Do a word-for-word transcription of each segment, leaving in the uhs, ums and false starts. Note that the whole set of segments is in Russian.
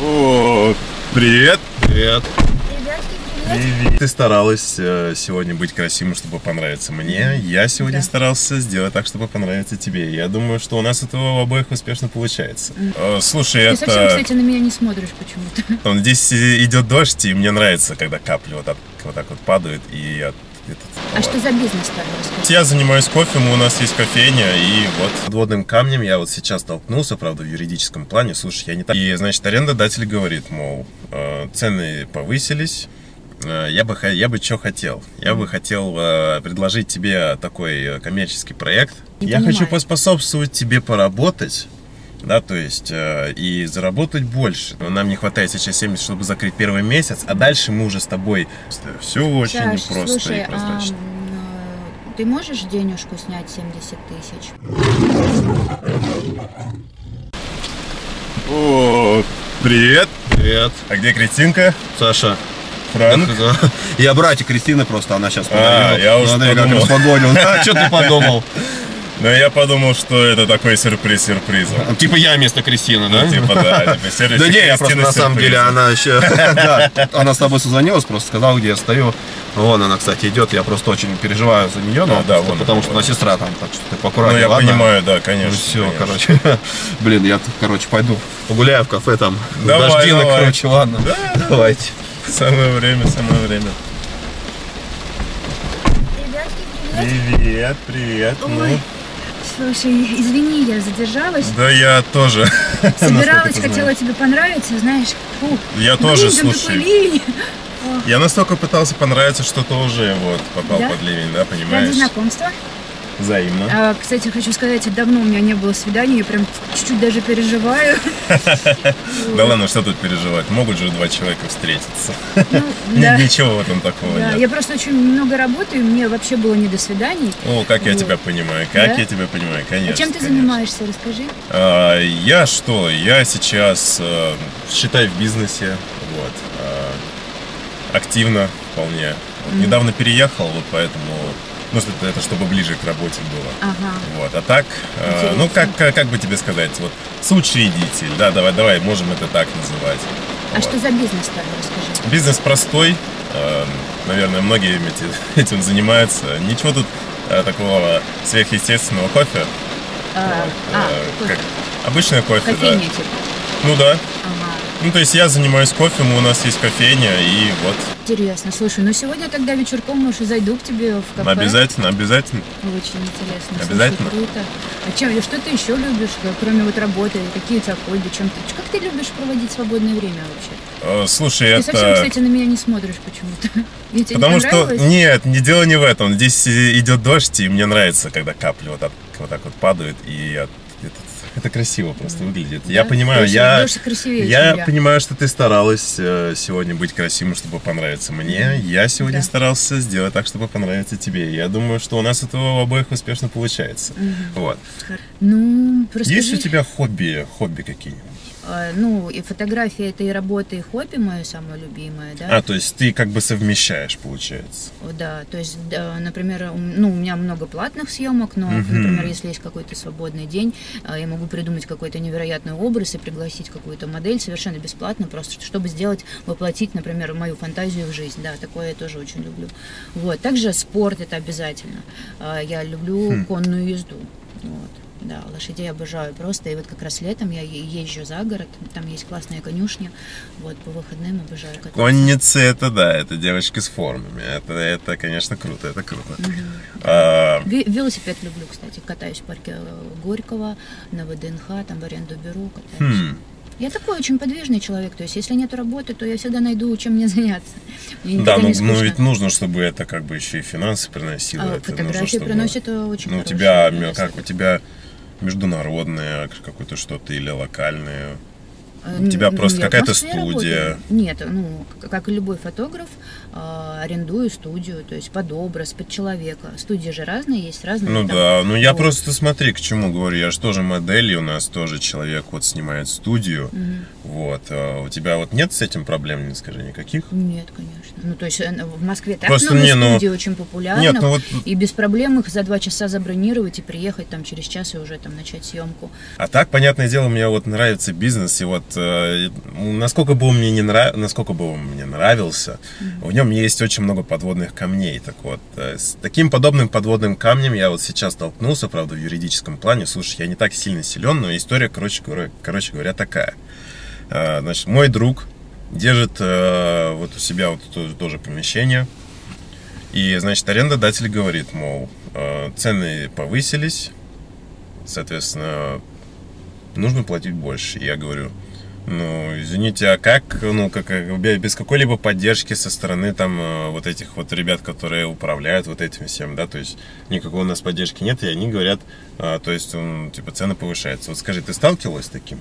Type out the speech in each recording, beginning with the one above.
О, привет! Привет! Ребятки, привет! Ты старалась э, сегодня быть красивым, чтобы понравиться мне. Я сегодня да. старался сделать так, чтобы понравиться тебе. Я думаю, что у нас этого у обоих успешно получается. Mm. Э, слушай, Ты это... совсем, кстати, на меня не смотришь почему-то. Он, здесь идет дождь, и мне нравится, когда капли вот так вот, так вот падают, и я... Этот, а вот. Что за бизнес там? Я занимаюсь кофе, у нас есть кофейня, и вот подводным камнем я вот сейчас столкнулся, правда, в юридическом плане. Слушай, я не так. И, значит, арендодатель говорит, мол, э, цены повысились, э, я бы, я бы что хотел? Я бы хотел э, предложить тебе такой коммерческий проект. Не я понимаю. хочу поспособствовать тебе поработать. Да, то есть, э, и заработать больше. Но нам не хватает сейчас семьдесят, чтобы закрыть первый месяц, а дальше мы уже с тобой... Все очень Саш, просто слушай, и прозрачно. А, ты можешь денежку снять семьдесят тысяч? О, привет! Привет! А где Кристинка? Саша. Франк? Я братик Кристины, просто она сейчас подойдет. А, я уже подумал. А, что ты подумал? Ну, я подумал, что это такой сюрприз сюрпризом. Типа я вместо Кристины, да? Ну, типа, да. Типа, сервис да не, я просто на самом деле, она еще... да, она с тобой созвонилась, просто сказала, где я стою. Вон она, кстати, идет. Я просто очень переживаю за нее, но, да, вон, потому что она сестра там, так что ты поаккуратнее, ну, я ладно? понимаю, да, конечно. Все, конечно. короче. Блин, я, короче, пойду погуляю в кафе там. Давай, дождинок, давай. короче, ладно. Да, давайте. Самое время, самое время. Ребятки, привет! Привет, привет. Ой. Ну. Слушай, извини, я задержалась. Да я тоже. Собиралась, хотела тебе понравиться, знаешь. Фу. Я Блин, тоже, там слушай. такой ливень. Я настолько пытался понравиться, что-то уже вот попал да? под ливень, да, понимаешь? Ради знакомства. Взаимно. А, кстати, хочу сказать, давно у меня не было свиданий, я прям чуть-чуть даже переживаю. Да ладно, что тут переживать? Могут же два человека встретиться. Ну, Нет ничего в этом такого нет. Я просто очень много работаю, мне вообще было не до свиданий. О, как я тебя понимаю, как я тебя понимаю, конечно. А чем ты занимаешься, расскажи. Я что? Я сейчас, считай, в бизнесе, вот, активно вполне. Недавно переехал, вот поэтому... Ну, это, это чтобы ближе к работе было. Ага. Вот. А так, э, ну, как, как, как бы тебе сказать, вот, соучредитель, да, давай, давай, можем это так называть. А вот. Что за бизнес там, расскажи? Бизнес простой, э, наверное, многие этим, этим занимаются. Ничего тут э, такого сверхъестественного. Кофе. А, вот, а, э, кофе. Как обычное кофе, кофейня, да. типа? Ну да. Ага. Ну, то есть я занимаюсь кофе, у нас есть кофейня, и вот. Интересно, слушай, ну сегодня тогда вечерком, может, зайду к тебе в кафе. Обязательно, обязательно. Очень интересно. Обязательно. Слушай, круто. А чем, что ты еще любишь, кроме вот работы? Какие у тебя хобби? Чем ты, как ты любишь проводить свободное время вообще? Слушай, ты это... Ты совсем, кстати, на меня не смотришь почему-то. Потому что, нет, не дело не в этом. Здесь идет дождь, и мне нравится, когда капли вот так вот, так вот падают, и я... Это красиво просто выглядит. Да? Я понимаю, я, красивее, я, я понимаю, что ты старалась сегодня быть красивым, чтобы понравиться мне. Я сегодня да. старался сделать так, чтобы понравиться тебе. Я думаю, что у нас этого у обоих успешно получается. Угу. Вот. Ну, расскажи... Есть у тебя хобби, хобби какие-нибудь? Ну, и фотография, это и работа, и хобби мое самое любимое, да. А, то есть ты как бы совмещаешь, получается. Да, то есть, да, например, ну, у меня много платных съемок, но, uh-huh. например, если есть какой-то свободный день, я могу придумать какой-то невероятный образ и пригласить какую-то модель совершенно бесплатно, просто чтобы сделать, воплотить, например, мою фантазию в жизнь, да, такое я тоже очень люблю. Вот, также спорт это обязательно. Я люблю hmm. конную езду, вот. Да, лошадей обожаю просто. И вот как раз летом я езжу за город, там есть классная конюшня, вот, по выходным обожаю кататься. Конницы, это да, это девочки с формами. Это, это конечно, круто, это круто. Угу. А... Велосипед люблю, кстати. Катаюсь в парке Горького, на ВДНХ, там в аренду беру, катаюсь. Хм. Я такой очень подвижный человек, то есть если нет работы, то я всегда найду, чем мне заняться. Мне да, ну, ну ведь нужно, чтобы это как бы еще и финансы приносило. А, это фотографии нужно, чтобы... приносят очень ну, у тебя, как у тебя международное какое-то что-то или локальное? У тебя ну, просто какая-то студия? Работаю. Нет, ну, как и любой фотограф, э, арендую студию, то есть под образ, под человека. Студии же разные, есть разные. Ну там, да, ну я вот. просто смотри, к чему говорю, я же тоже модель, и у нас тоже человек вот снимает студию, угу. вот. А у тебя вот нет с этим проблем, не скажи, никаких? Нет, конечно. Ну, то есть в Москве так просто много не, студий ну... очень популярных, нет, ну, вот... и без проблем их за два часа забронировать и приехать там через час и уже там начать съемку. А так, понятное дело, мне вот нравится бизнес, и вот э, насколько бы он мне не нрав... насколько бы он мне нравился, mm-hmm. в нем есть очень много подводных камней. Так вот, э, с таким подобным подводным камнем я вот сейчас столкнулся, правда, в юридическом плане. Слушай, я не так сильно силен, но история, короче говоря, короче говоря такая. Э, значит, мой друг держит э, вот у себя вот тоже, тоже помещение. И, значит, арендодатель говорит, мол, э, цены повысились, соответственно, нужно платить больше. Я говорю, ну, извините, а как, ну, как, без какой-либо поддержки со стороны там вот этих вот ребят, которые управляют вот этим всем, да, то есть никакой у нас поддержки нет, и они говорят, а, то есть, ну, типа, цены повышаются. Вот скажи, ты сталкивалась с таким?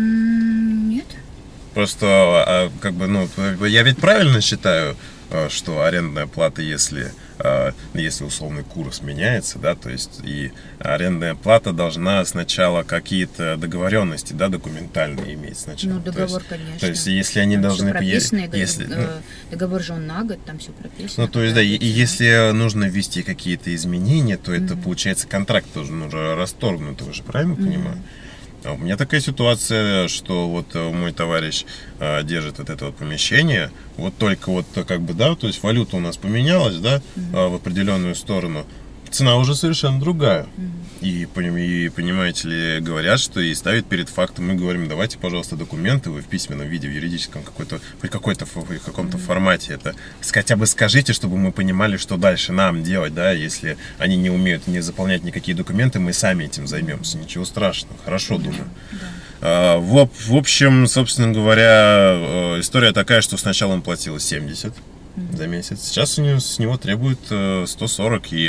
Нет. Просто, а, как бы, ну, я ведь правильно считаю, что арендная плата, если, если условный курс меняется, да, то есть и арендная плата должна сначала какие-то договоренности, да, документальные иметь сначала. Ну, договор, то есть, конечно. То есть если они там должны... Прописано, если, ну, договор же он на год, там все прописано. Ну, то есть, да, и, и если нужно ввести какие-то изменения, то это, mm-hmm. получается, контракт должен уже расторгнут, вы же правильно mm-hmm. понимаете? А у меня такая ситуация, что вот мой товарищ а, держит вот это вот помещение, вот только вот как бы, да, то есть валюта у нас поменялась, да, mm-hmm. а, в определенную сторону, цена уже совершенно другая. Mm-hmm. И, и, понимаете ли, говорят, что и ставят перед фактом, мы говорим, давайте, пожалуйста, документы, вы в письменном виде, в юридическом какой-то, хоть какой-то, в каком-то mm-hmm. формате это, хотя бы скажите, чтобы мы понимали, что дальше нам делать, да, если они не умеют не заполнять никакие документы, мы сами этим займемся, ничего страшного, хорошо, mm-hmm. думаю. Mm-hmm. А, в, в общем, собственно говоря, история такая, что сначала он платил семьдесят mm-hmm. за месяц, сейчас у него, с него требуют сто сорок, и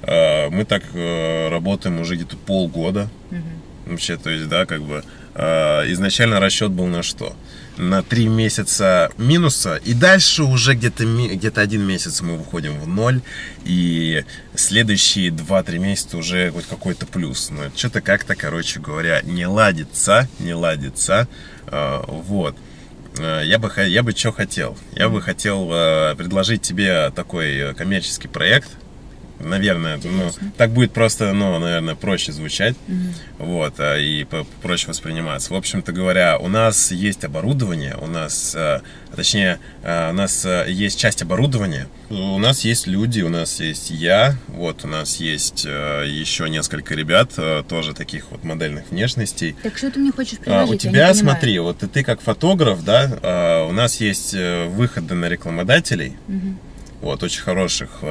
мы так работаем уже где-то полгода. Mm-hmm. Вообще, то есть, да, как бы изначально расчет был на что? На три месяца минуса, и дальше уже где-то где-то один месяц мы выходим в ноль, и следующие два-три месяца уже хоть какой-то плюс. Но что-то как-то, короче говоря, не ладится, не ладится. Вот. Я бы, я бы что хотел? Я mm-hmm. бы хотел предложить тебе такой коммерческий проект. Наверное, ну, так будет просто, ну, наверное, проще звучать, mm-hmm. вот, и проще восприниматься. В общем-то говоря, у нас есть оборудование, у нас, точнее, у нас есть часть оборудования, у нас есть люди, у нас есть я, вот, у нас есть еще несколько ребят, тоже таких вот модельных внешностей. Так что ты мне хочешь предложить? У тебя, смотри, вот и ты как фотограф, да, у нас есть выходы на рекламодателей. Mm-hmm. Вот, очень хороших.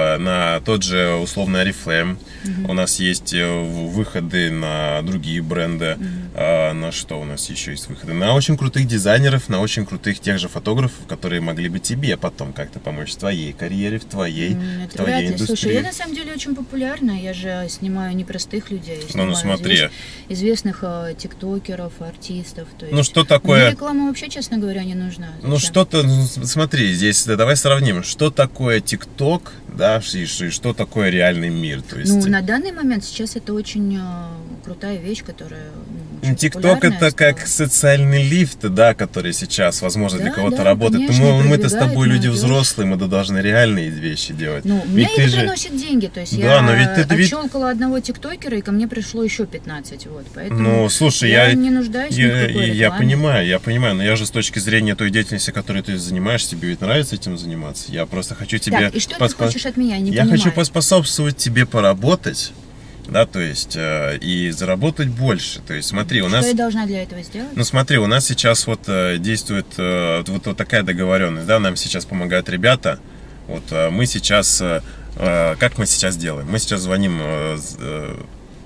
На тот же условный Oriflame. Mm-hmm. У нас есть выходы на другие бренды. Mm-hmm. На что у нас еще есть выходы? На очень крутых дизайнеров, на очень крутых тех же фотографов, которые могли бы тебе потом как-то помочь в твоей карьере, в твоей, mm, в твоей индустрии. Слушай, я на самом деле очень популярна. Я же снимаю не простых людей. Я ну, ну смотри. Извест... известных э, тиктокеров, артистов. То есть... Ну что такое? Мне реклама вообще, честно говоря, не нужна. Зачем? Ну что-то, смотри, здесь да, давай сравним. Что такое ТикТок, да, и, и что такое реальный мир? То есть... Ну, на данный момент сейчас это очень э, крутая вещь, которая... Ну, ТикТок это стала. Как социальный лифт, да, который сейчас, возможно, да, для кого-то да, работает. Конечно, мы, мы-то с тобой люди молодежь. Взрослые, мы должны реальные вещи делать. Ну, мне это же... приносит деньги, то есть да, я но ведь ты, отщелкала ведь... одного тиктокера, и ко мне пришло еще пятнадцать, вот, поэтому ну, слушай, я, я не нуждаюсь я, ни в какой рекламе. Я понимаю, я понимаю, но я же с точки зрения той деятельности, которой ты занимаешься, тебе ведь нравится этим заниматься. Я просто хочу тебе... Так, и что поспо... ты хочешь от меня, не Я понимаю. хочу поспособствовать тебе поработать, да, то есть, э, и заработать больше. То есть, смотри, у что нас... я должна для этого сделать? Ну, смотри, у нас сейчас вот э, действует э, вот, вот такая договоренность, да, нам сейчас помогают ребята. Вот э, мы сейчас... Э, э, как мы сейчас делаем? Мы сейчас звоним э, э,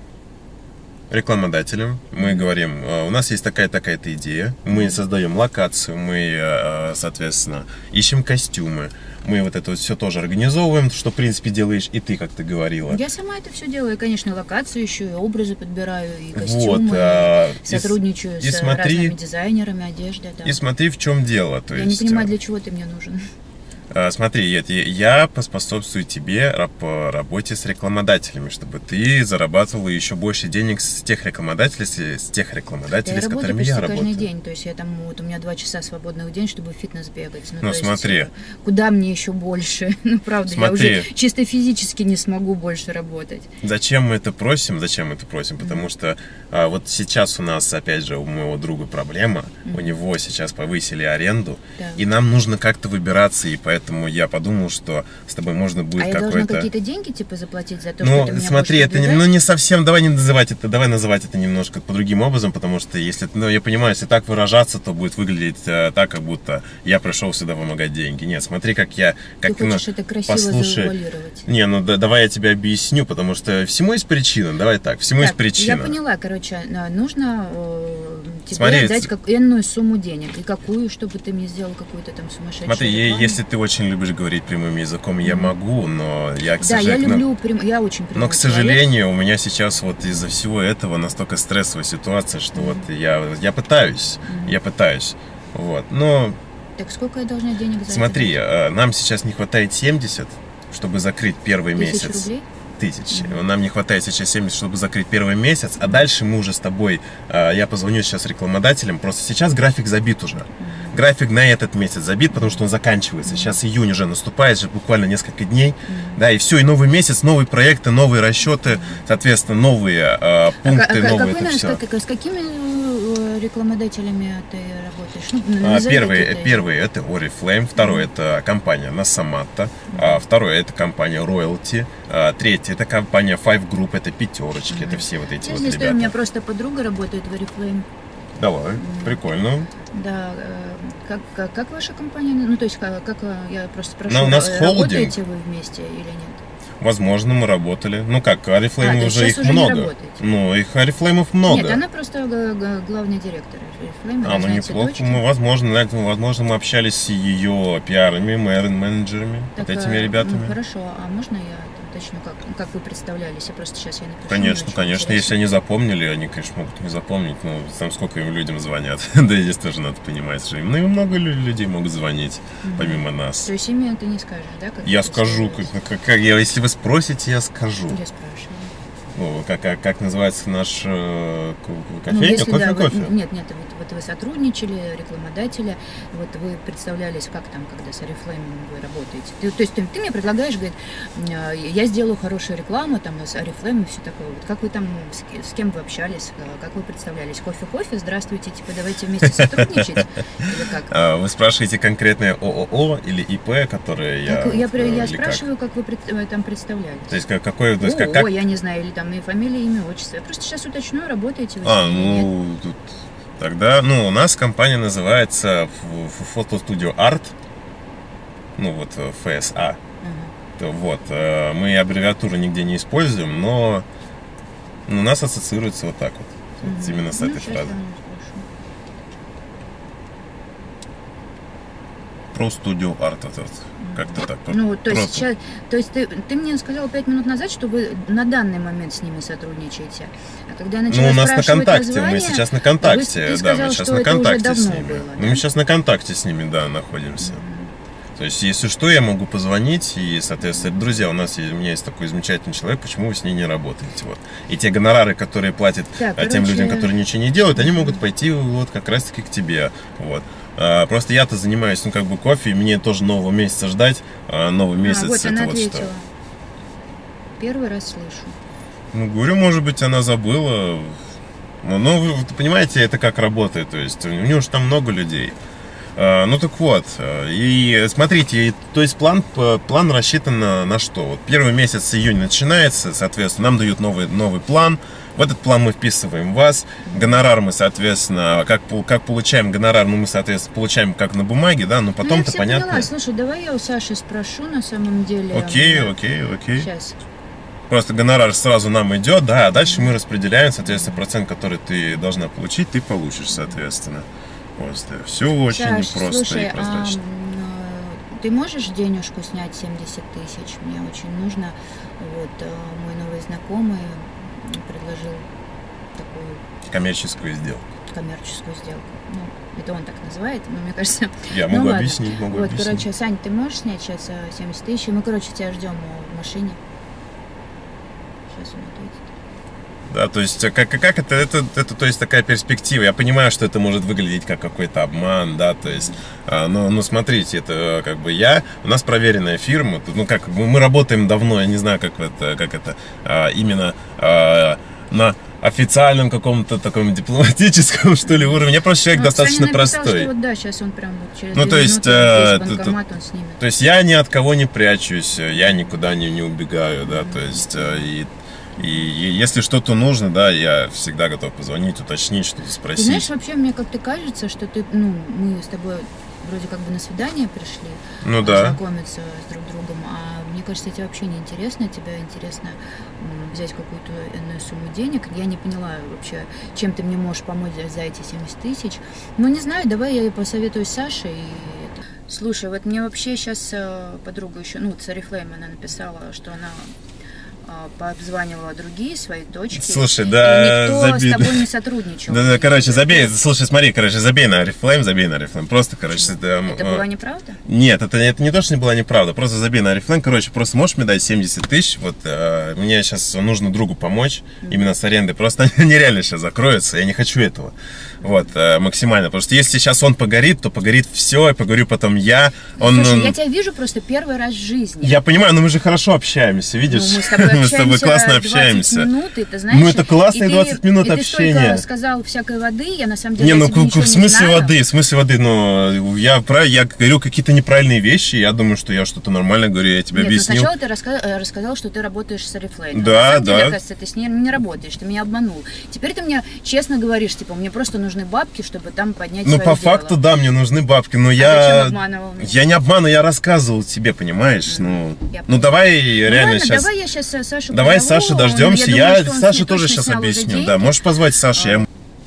рекламодателям, мы говорим, э, у нас есть такая-такая-то идея, мы создаем локацию, мы, э, соответственно, ищем костюмы. Мы вот это вот все тоже организовываем, что, в принципе, делаешь и ты, как ты говорила. Я сама это все делаю. Конечно, локацию еще, и образы подбираю, и костюмы, вот, а, и сотрудничаю и, с и смотри, разными дизайнерами одежды. Да. И смотри, в чем дело. То Я есть, не понимаю, для чего ты мне нужен. А, смотри, Ед, я я поспособствую тебе раб- по работе с рекламодателями, чтобы ты зарабатывала еще больше денег с тех рекламодателей, с с тех Я рекламодателей, с работаю которыми почти я каждый работаю. день, то есть я там, вот у меня два часа свободных в день, чтобы в фитнес бегать. Ну, то есть, смотри. э, куда мне еще больше? Ну, правда, Смотри. я уже чисто физически не смогу больше работать. Зачем мы это просим? Зачем мы это просим? Потому что а, вот сейчас у нас, опять же, у моего друга проблема. У него сейчас повысили аренду, Да. и нам нужно как-то выбираться, и поэтому я подумал, что с тобой можно А будет я должна какой-то... какие-то деньги, типа, заплатить за то, что Ну, ты меня смотри, будешь это не, продвигать? ну, не совсем, давай не называть это, давай называть это немножко по другим образом, потому что если, ну, я понимаю, если так выражаться, то будет выглядеть э, так, как будто я пришел сюда вымогать деньги. Нет, смотри, как я, как Ты хочешь это красиво послушай. завуалировать. Не, ну да, давай я тебе объясню, потому что всему есть причина, давай так, всему есть Так, причина. я поняла, короче, а, нужно э, тебе Смотри, дать ц- как энную сумму денег. И какую, чтобы ты мне сделал какую-то там сумасшедшую Смотри, е- рекламу. если ты очень любишь говорить прямым языком, я могу, но я, к Да, я сожалению, люблю, прям, я очень прямой но, к человек. сожалению, у меня сейчас вот из-за всего этого настолько стрессовая ситуация, что вот я, я пытаюсь, я пытаюсь, вот, но Так сколько я должна денег за смотри, это э, нам сейчас не хватает семьдесят, чтобы закрыть первый дать? Тысяч месяц. рублей? Тысяч. Нам не хватает сейчас семьдесят, чтобы закрыть первый месяц, а дальше мы уже с тобой, э, я позвоню сейчас рекламодателям, просто сейчас график забит уже. График на этот месяц забит, потому что он заканчивается. Сейчас июнь уже наступает, же буквально несколько дней. Да, и все, и новый месяц, новые проекты, новые расчеты, соответственно, новые э, пункты, а, а, новые какой, это все. как- с какими э, рекламодателями ты работаешь? Ну, А, назови Первый, какие-то. первый это Oriflame, второй это компания Nasamata, а, второй это компания Royalty, а, третий это компания Five Group, это пятерочки, это все вот эти Ну, вот здесь ребята. у меня просто подруга работает в Oriflame. Давай, прикольно. Да, э, как, как, как ваша компания? Ну, то есть, как, как, э, я просто прошу, Ну, у нас э, холдинг. работаете вы вместе или нет? Возможно, мы работали. Ну как, А, Oriflame то есть уже сейчас их уже не много. работаете? Ну, их Oriflame много. Нет, она просто г- г- главный директор Oriflame. А, ну разные неплохо. цветочки. Мы, возможно, знаете, ну, возможно, мы общались с ее пиарами, мэр- менеджерами, Так, вот этими э, ребятами. Ну, хорошо, а можно я там уточню, как, как вы представлялись? Я просто сейчас я напишу. Конечно, мне очень конечно. Если интересно. они запомнили, они, конечно, могут не запомнить. Но там сколько им людям звонят. Да и здесь тоже надо понимать, что им. Ну и много лю- людей могут звонить, помимо нас. То есть имя ты не скажешь, да? Как Я вы скажу, как, представлялись? как- как- я- если вы спросите, я скажу. Я спрашиваю. Ну, как, как, как называется наш э, ко- Ну, кофейня? если кофе, да, вы- кофе. нет, нет, вот, вот вы сотрудничали, рекламодателя, вот вы представлялись, как там, когда с Oriflame вы работаете. Ты- то есть ты, ты мне предлагаешь, говорит, э, я сделаю хорошую рекламу там с Oriflame и все такое. Вот как вы там, с, ки- с кем вы общались, э, как вы представлялись? Кофе-кофе, здравствуйте, типа давайте вместе сотрудничать? Или как? А, вы спрашиваете конкретное ООО или ИП, которое я... Как- я, вот, при- э, я или как? спрашиваю, как вы пред- э, там представлялись. То есть как- какой... То есть, как, О, как- я не знаю, или там и фамилия, имя, отчество. Я просто сейчас уточню, работаете вы А, с ней или нет. ну, тут... Тогда, ну, у нас компания называется Фотостудио Арт. Ну, вот, э, эф эс а. Ага. То Вот, э, мы аббревиатуру нигде не используем, но ну, у нас ассоциируется вот так вот. Вот Мгм. именно с Ну, этой щас фразой. я спрошу. Про студио арт вот, вот, как-то так. Ну, вот, то есть, Просто. сейчас, то есть ты, ты мне сказал пять минут назад, что вы на данный момент с ними сотрудничаете. А когда я начала Ну, у нас на спрашивать контакте, мы название, сейчас на вы- контакте, ты да, сказал, мы сейчас что на это уже контакте с давно ними. было, Ну, да? мы сейчас на контакте с ними, да, находимся. То есть, если что, я могу позвонить, и, соответственно, друзья, у нас есть, у меня есть такой замечательный человек, почему вы с ней не работаете? Вот. И те гонорары, которые платят Так, а, тем короче, людям, которые ничего не делают, они могут пойти вот как раз-таки к тебе. Вот. А, просто я-то занимаюсь, ну, как бы кофе, и мне тоже нового месяца ждать. А новый месяц А, вот это она вот ответила. что. Первый раз слышу. Ну, говорю, может быть, она забыла. Ну, ну, вы вы понимаете, это как работает. То есть, у нее же там много людей. А, ну, так вот. а, И смотрите, и, то есть, план, п- план рассчитан на, на что? Вот первый месяц июнь начинается, соответственно, нам дают новый, новый план. В этот план мы вписываем вас. Гонорар мы, соответственно, как, пол- как получаем гонорар, ну, мы, соответственно, получаем как на бумаге, да, но Ну, потом-то я все понятно. поняла. Слушай, давай я у Саши спрошу на самом деле. Окей, окей, окей. Сейчас. Просто гонорар сразу нам идет, да, а дальше мы распределяем, соответственно, процент, который ты должна получить, ты получишь, соответственно. Просто все очень Саш, просто слушай, и прозрачно. а, ты можешь денежку снять семьдесят тысяч? Мне очень нужно. Вот э, мой новый знакомый предложил такую Коммерческую сделку. коммерческую сделку. Ну, это он так называет, но мне кажется... Я ну, могу ладно. объяснить, могу вот, объяснить. короче, Сань, ты можешь снять сейчас семьдесят тысяч? Мы, короче, тебя ждем в машине. Сейчас он ответит. Да, то есть, как, как это, это, это, то есть, такая перспектива. Я понимаю, что это может выглядеть как какой-то обман, да, то есть, а, но, но смотрите, это как бы я, у нас проверенная фирма, ну, как, мы, мы работаем давно, я не знаю, как это, как это а, именно а, на официальном каком-то таком дипломатическом, что ли, уровне. Я просто человек ну, достаточно Саня написал, простой. что вот, да, сейчас он прям вот через Ну, две то есть, минуты э, весь банкомат он снимет. То есть, я ни от кого не прячусь, я никуда не, не убегаю, да, то есть, и... И, и если что-то нужно, да, я всегда готов позвонить, уточнить, что-то спросить. Ты знаешь, вообще мне как-то кажется, что ты, ну, мы с тобой вроде как бы на свидание пришли, ну, да. знакомиться с друг другом, а мне кажется, тебе вообще не интересно, тебе интересно м, взять какую-то иную сумму денег. Я не поняла вообще, чем ты мне можешь помочь за эти семьдесят тысяч. Ну, не знаю, давай я посоветуюсь с Сашей. И... Слушай, вот мне вообще сейчас подруга еще, ну, вот Oriflame, она написала, что она пообзванивала другие свои точки. Слушай, да, и никто забей. с тобой не сотрудничал. Да, да, короче, забей. Слушай, смотри, короче, забей на Oriflame, забей на Oriflame. Просто, короче, это... Это была неправда? Нет, это, это не то, что не была неправда. Просто забей на Oriflame. Короче, просто можешь мне дать семьдесят тысяч? Вот э, мне сейчас нужно другу помочь, mm-hmm. именно с арендой. Просто они реально сейчас закроются. Я не хочу этого. Вот, э, максимально. Потому что если сейчас он погорит, то погорит все, и погорю потом я. Он, Слушай, он... я тебя вижу просто первый раз в жизни. Я понимаю, но мы же хорошо общаемся, видишь? Ну, мы с тобой мы с тобой классно общаемся. Минут, и, ты знаешь, ну, это классные и двадцать ты, минут и общения. Ты столько сказал всякой воды, я на самом деле не, ну тебе в смысле не знаю. воды, в смысле воды, но я, я говорю какие-то неправильные вещи, я думаю, что я что-то нормально говорю, я тебе Нет, объяснил. Ну, сначала ты раска рассказал, что ты работаешь с Oriflame. Да, на самом да. деле, оказывается, ты с ней не работаешь, ты меня обманул. Теперь ты мне честно говоришь, типа, мне просто нужны бабки, чтобы там поднять Ну, свое по дело. факту, да, мне нужны бабки, но а я... зачем обманывал меня? Я не обманываю, я рассказывал тебе, понимаешь? Ну, ну давай ну, реально ладно, сейчас... давай я сейчас Сашу Давай позову, Сашу дождемся, я, я, думаю, Саша тоже сейчас объясню. Да, можешь позвать Сашу, а. я ему...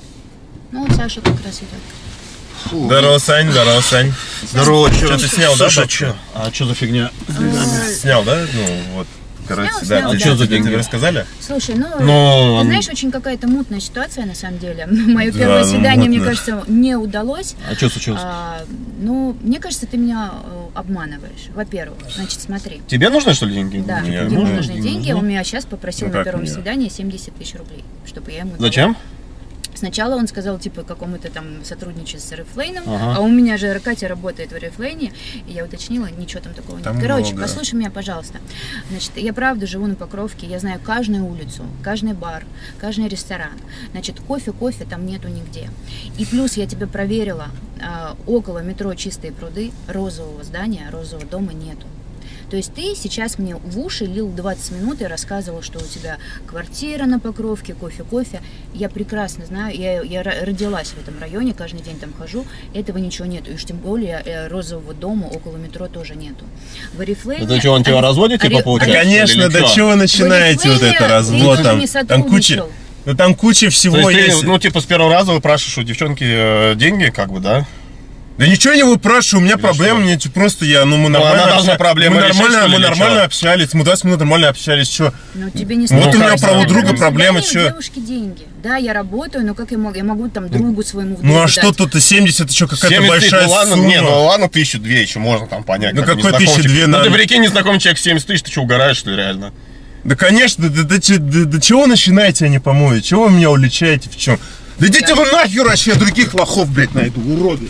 Ну, вот Саша как раз идет. Фу. Здорово, Сань, здорово, Сань. Здорово, что ты снял, да? Саша, что? А что за фигня? Снял, да? Ну, вот. Короче, Снял, да, снял, ты да. что за деньги рассказали? Слушай, ну, Но... ты знаешь, очень какая-то мутная ситуация, на самом деле. Мое да, первое ну, свидание, мутно. мне кажется, не удалось. А что случилось? А, ну, мне кажется, ты меня обманываешь. Во-первых, значит, смотри. Тебе нужны, что ли, деньги? Да, Мне ему нужны, нужны нужны. деньги. Он меня сейчас попросил Ну, на как первом мне? свидании семьдесят тысяч рублей, чтобы я ему дала. Зачем? Сначала он сказал, типа, какому-то там сотрудничать с Oriflame, Ага. а у меня же Катя работает в Oriflame, и я уточнила, ничего там такого нет. Там Короче, много. послушай меня, пожалуйста. Значит, я правда живу на Покровке, я знаю каждую улицу, каждый бар, каждый ресторан. Значит, кофе, кофе там нету нигде. И плюс я тебя проверила, а, около метро Чистые пруды розового здания, розового дома нету. То есть ты сейчас мне в уши лил двадцать минут и рассказывал, что у тебя квартира на Покровке, кофе-кофе. Я прекрасно знаю, я, я родилась в этом районе, каждый день там хожу, этого ничего нету. И уж тем более э, розового дома около метро тоже нету. В Oriflame... Это что, он тебя разводит, типа, Да, получается? конечно, Или да чё? чего вы начинаете вот это развод ты там? не Там куча, сотрудничал. ну там куча всего То есть есть. ты, ну, типа, с первого раза выпрашиваешь у девчонки э, деньги, как бы, да? Да ничего не выпрашиваю, у меня Или проблемы, что? мне типа просто я, ну мы Ну, нормально, она должна обща- проблемы мы решить, нормально, что ли, мы или нормально чё? общались, мы двадцать минут нормально общались, что? Ну, тебе не Вот стоит. у меня Просто про у на друга первом проблемы, свидании у чё? девушки деньги. Да, я работаю, но как я могу? Я могу там другу своему в Ну а долг что дать. тут семьдесят, это что, какая-то семьдесят тысяч, большая ну ладно, сумма? не, ну ладно, тысячу две еще можно там понять. Ну, как какой незнакомый тысяча человек. две Ну надо? ты прикинь, незнакомый человек семьдесят тысяч, ты что, угораешь, что ли, реально? Да конечно, да, да, да, да, да чего вы начинаете, а не помоете? Чего вы меня уличаете, в чем? Да идите вы нахер вообще, я других лохов, блядь, найду, уроды.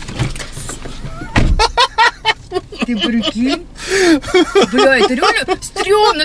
Ты прикинь? Бля, это реально стрёмно.